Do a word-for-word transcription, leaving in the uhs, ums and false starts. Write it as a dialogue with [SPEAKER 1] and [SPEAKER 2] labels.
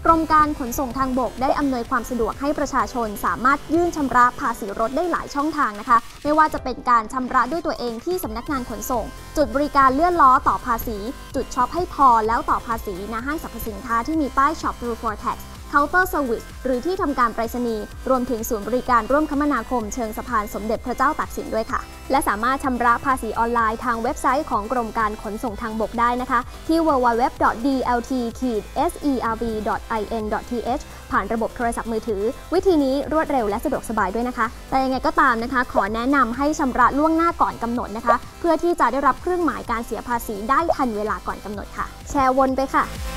[SPEAKER 1] กรมการขนส่งทางบกได้อำนวยความสะดวกให้ประชาชนสามารถยื่นชำระภาษีรถได้หลายช่องทางนะคะไม่ว่าจะเป็นการชำระด้วยตัวเองที่สำนักงานขนส่งจุดบริการเลื่อนล้อต่อภาษีจุดช็อปให้พอแล้วต่อภาษีณห้างสรรพสินค้าที่มีป้าย Shop Through for Taxเคาน์เตอร์เซอร์วิสหรือที่ทำการไปรษณีย์รวมถึงศูนย์บริการร่วมคมนาคมเชิงสะพานสมเด็จพระเจ้าตากสินด้วยค่ะและสามารถชำระภาษีออนไลน์ทางเว็บไซต์ของกรมการขนส่งทางบกได้นะคะที่ ดับเบิลยู ดับเบิลยู ดับเบิลยู ดอท ดี แอล ที เอส อี อาร์ บี ดอท ไอ เอ็น ดอท ที เอช ผ่านระบบโทรศัพท์มือถือวิธีนี้รวดเร็วและสะดวกสบายด้วยนะคะแต่ยังไงก็ตามนะคะขอแนะนำให้ชำระล่วงหน้าก่อนกำหนดนะคะเพื่อที่จะได้รับเครื่องหมายการเสียภาษีได้ทันเวลาก่อนกำหนดค่ะแชร์วนไปค่ะ